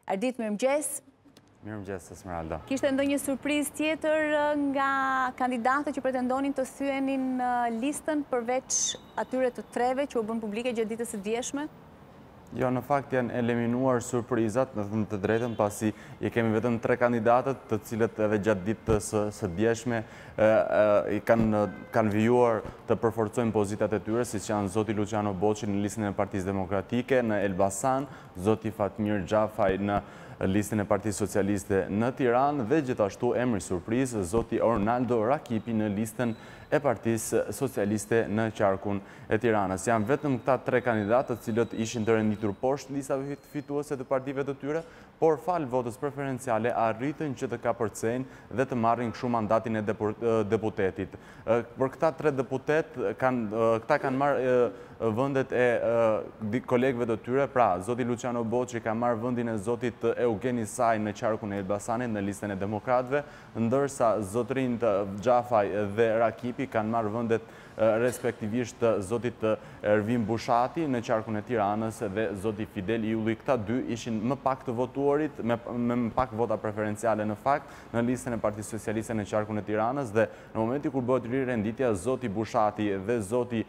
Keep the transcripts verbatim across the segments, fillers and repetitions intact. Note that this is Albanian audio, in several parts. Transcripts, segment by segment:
Ardit, mirëmëngjes. Mirëmëngjes, Esmeralda. Kishte ndonjë surprizë tjetër nga kandidatët që pretendonin të thyenin në listën përveç atyre të treve që u bën publike gjatë ditës së djeshme? Jo, në fakt janë eliminuar surprizat, në thënë të drejtën, pasi i kemi vetëm tre kandidatët, të cilët edhe gjatë ditës së djeshme i kanë vijuar të përforcojnë pozitat e tyre, si që janë zoti Luciano Boçi në listën e Partisë Demokratike në Elbasan, zoti Fatmir Xhafaj në listën e Partisë Socialiste në Tiranë dhe gjithashtu emri surprizë zoti Ornaldo Rakipi në listën e Partisë Socialiste në qarkun e Tiranës. Janë vetëm këta tre kandidatë të cilët ishin të renditur poshtë listave fituese të partive të tyre, por falë votës preferenciale arritën që të kapërcejnë dhe të marrin kështu mandatin e deputetit. Për këta tre deputet, këta kanë marrë vëndet e kolegëve të tyre, pra zoti Luciano Boçi ka marrë vëndin e zotit Eugeni Saj në qarkun e Elbasanit në listën e demokratëve, ndërsa zotrin të Xhafaj dhe Rakipi kanë marrë vëndet respektivisht zotit Ervin Bushati në qarkun e Tiranës dhe zoti Fidel Iulli. Këta dy ishin më pak të votuarit, me më pak vota preferenciale në fakt, në listën e Partisë Socialiste në qarkun e Tiranës dhe në momenti kur bëhet rirenditja, zoti Bushati dhe zoti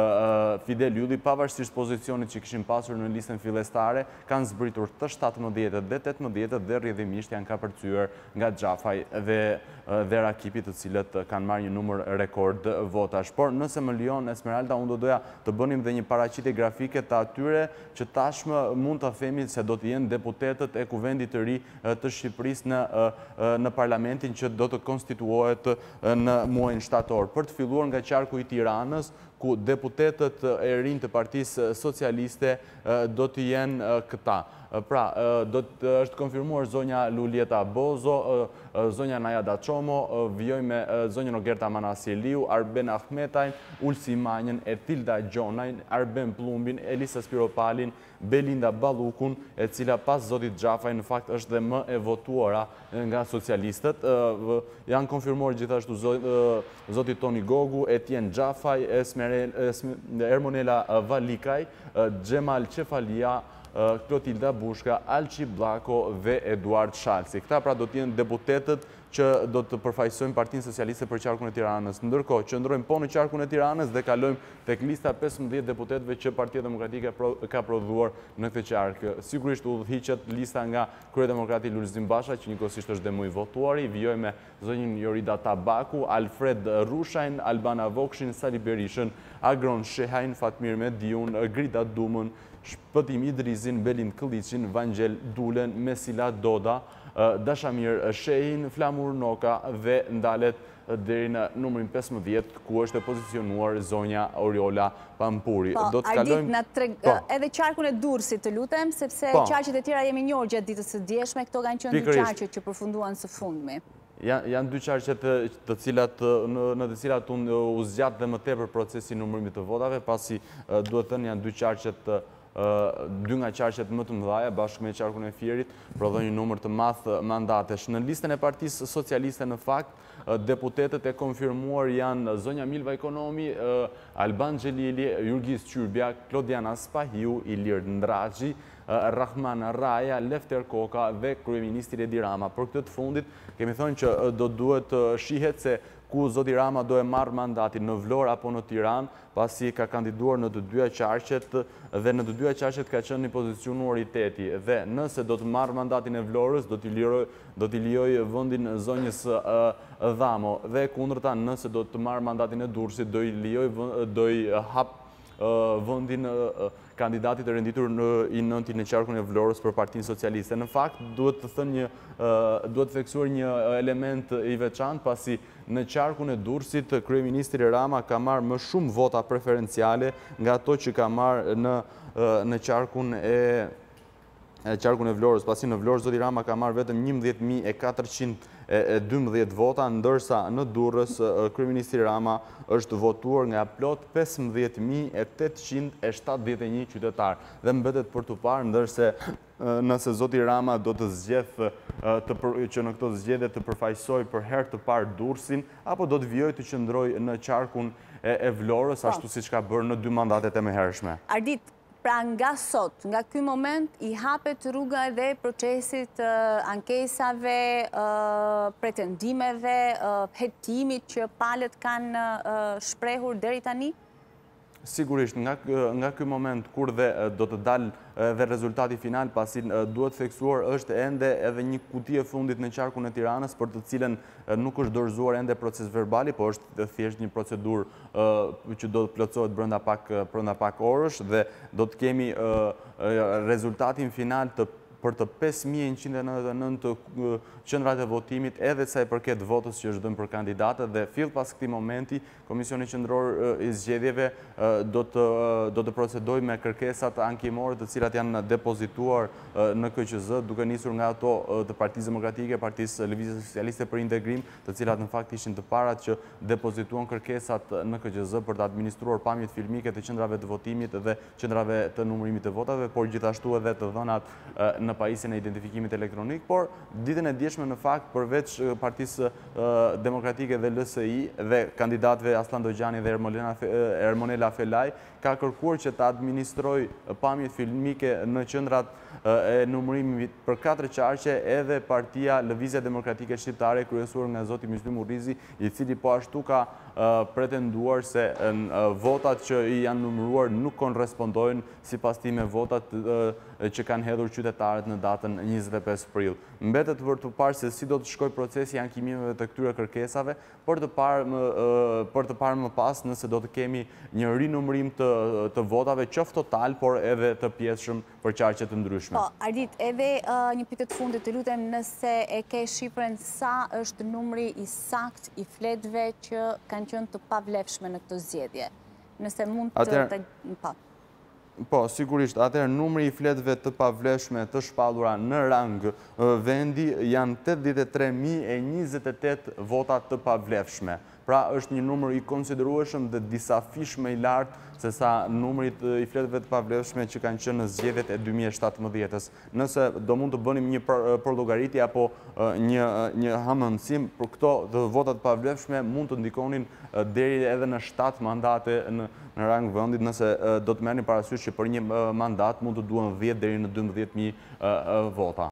Fidel Iulli, pavarësisht pozicionit që kishin pasur në listën fillestare, kanë zbritur të shtatëmbëdhjetë dhe tetëmbëdhjetë dhe rrjedhimisht janë kapërcyer nga Xhafaj dhe Rakipi, të cilët kanë marrë një numër rekord votash. Por nëse më lion, Esmeralda, unë do doja të bënim dhe një paraqitje grafike të atyre që tashmë mund të themi se do të jenë deputetët e kuvendit të ri të Shqipërisë në parlamentin që do të konstituohet në muajin shtator. Për të filluar nga qarku i Tiranës, ku deputetët e rinj të Partisë Socialiste do të jenë këta. Pra, do të është konfirmuar zonja Lulieta Bozo, zonja Najada Çomo, vjoj me zonjën Ogerta Manasiliu, Arben Ahmetajn, Ulsi Manjën, Ertilda Gjonajn, Arben Plumbin, Elisa Spiropalin, Belinda Ballukun, e cila pas zotit Xhafaj në fakt është dhe më e votuara nga socialistët. Janë konfirmuar gjithashtu zotit Toni Gogu, Etien Xhafaj, Ermonela Valikaj, Xhemal Qefalia, Klotilda Bushka, Alqi Bllako dhe Eduard Shalsi. Këta pra do t'jenë deputetët që do të përfaqësojnë Partinë Socialiste për qarkun e Tiranës. Ndërkohë, qëndrojmë po në qarkun e Tiranës dhe kalojmë tek lista pesëmbëdhjetë deputetëve që Partia Demokratike ka prodhuar në këtë qark. Sigurisht udhëhiqet lista nga kryedemokrati Lulzim Basha, që njëkohësisht është dhe më i votuari, vijoj me zonjën Jorida Tabaku, Alfred Rushajn, Albana Vokshin, Sali Berishën, Agron Shehajn, Fatmir Mediun, Grida Dumën, Shpëtim Idrizin, Belind Këlliqin, Vangjel Dulen, Mesila Doda, Dashamir Shehin, Flamur Noka dhe ndalet deri në numrin pesëmbëdhjetë, ku është e pozicionuar zonja Oriola Pampuri. Po, Ardit, në treg edhe qarkun e Durrësit të lutem, sepse qarqet e tjera jemi njohur gjatë ditës së djeshme, këto kanë qenë dy qarqet që përfunduan së fundmi. Janë dy qarqet të cilat në të cilat unë u zgjat dhe më tepër procesi numërimit të votave, pasi duhet thënë janë dy qarqet dy nga qarqet më të mëdhaja, bashkë me qarkun e Fierit, prodhon një numër të madh mandatesh. Në listën e Partisë Socialiste në fakt, deputetët e konfirmuar janë zonja Milva Ekonomi, Alban Xhelili, Jurgis Qyrbja, Klodiana Spahiu, Ilir Ndraxhi, Rahman Raja, Lefter Koka dhe kryeministri Edi Rama. Për këtë të fundit, kemi thënë që do duhet shihet se ku zoti Rama do e marrë mandatin në Vlorë apo në Tiranë, pasi ka kandiduar në të dyja qarqet dhe në të dyja qarqet ka qenë një pozicionaliteti. Dhe nëse do të marrë mandatin e Vlorës, do t'i lijoj vendin zonjës Dhamo. Dhe kundërta, nëse do të marrë mandatin e Durrësit, do i lijoj, do i hap vendin kandidatit e renditur i nënti në qarkun e Vlorës për Partinë Socialiste. Në fakt, duhet të thënë një, duhet të theksuar një element i veçantë, pasi në qarkun e Durrësit, kryeministri Rama ka marrë më shumë vota preferenciale nga ato që ka marrë në në qarkun e qarkun e Vlorës, pasi në Vlorë zoti Rama ka marrë vetëm njëmbëdhjetë mijë e katërqind e dymbëdhjetë vota, ndërsa në Durrës kryeministri Rama është votuar nga plot pesëmbëdhjetë mijë e tetëqind e shtatëdhjetë e një qytetar. Dhe mbetet për të parë ndërse nëse zoti Rama do të zgjedh që në këto zgjedhje të përfaqësoj për herë të parë Durrësin, apo do të vijojë të qëndrojë në qarkun e Vlorës, ashtu siç ka bërë në dy mandatet e mëhershme. Ardit, Pra nga sot, nga ky moment, i hapet rruga edhe procesit ankesave, pretendimeve, hetimit që palët kanë shprehur deri tani? Sigurisht, nga ky moment kur dhe do të dalë dhe rezultati final, pasi duhet theksuar është ende edhe një kuti e fundit në qarkun e Tiranës, për të cilën nuk është dorëzuar ende proces verbali, po është thjesht një procedur që do të plotësohet brenda pak orësh, dhe do të kemi rezultatin final të për të pesë mijë njëqind e nëntëdhjetë e nëntë qendrat e votimit, edhe sa i përket votës që është dhënë për kandidatët, dhe fill pas këtij momenti Komisioni Qendror i Zgjedhjeve do të do të procedojë me kërkesat ankimore të cilat janë depozituar në K Q Z, duke nisur nga ato të Partisë Demokratike, Partisë Lëvizjes Socialiste për Integrim, të cilat në fakt ishin të parat që depozituan kërkesat në K Q Z për të administruar pamjet filmike të qendrave të votimit dhe qendrave të numërimit të votave, por gjithashtu edhe të dhënat në pajisjen e identifikimit elektronik. Por ditën e dieshme në fakt, përveç Partisë Demokratike dhe L S I dhe kandidatëve Aslan Dojgjani dhe Ermonela Felaj, ka kërkuar që të administroj pamjet filmike në qendrat e numërimit për katër qarqe edhe Partia Lëvizja Demokratike Shqiptare, kryesuar nga zoti Myslim Urrizi, i cili po ashtu ka pretenduar se votat që i janë numëruar nuk korrespondojnë sipas tij me votat që kanë hedhur qytetarët në datën njëzet e pesë prill. Mbetet për të parë se si do të shkojë procesi i ankimimeve të këtyre kërkesave, për të parë më për të parë më pas nëse do të kemi një rinumërim të të votave, qoftë total, por edhe të pjesshëm për qarqe të ndryshme. Po, Ardit, edhe një pyetje të fundit, të lutem, nëse e ke shifrën sa është numri i sakt i fletëve që kanë qenë të pavlefshme në këtë zgjedhje. Nëse mund të pa. Po, sigurisht, atëherë numri i fletëve të pavlefshme të shpallura në rang vendi janë tetëdhjetë e tre mijë e njëzet e tetë vota të pavlefshme. Pra është një numër i konsiderueshëm dhe disa fish më i lartë se sa numrit i fletëve të pavlefshme që kanë qenë në zgjedhjet e dy mijë e shtatëmbëdhjetës. Nëse do mund të bënim një përllogaritje apo një një hamendësim për këto të votat të pavlefshme, mund të ndikonin deri edhe në shtatë mandate në në rang vendit, nëse do të merrni parasysh që për një mandat mund të duhen dhjetë deri në dymbëdhjetë mijë vota.